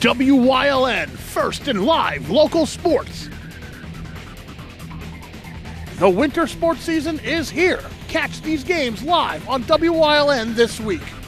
WYLN, first in live local sports. The winter sports season is here. Catch these games live on WYLN this week.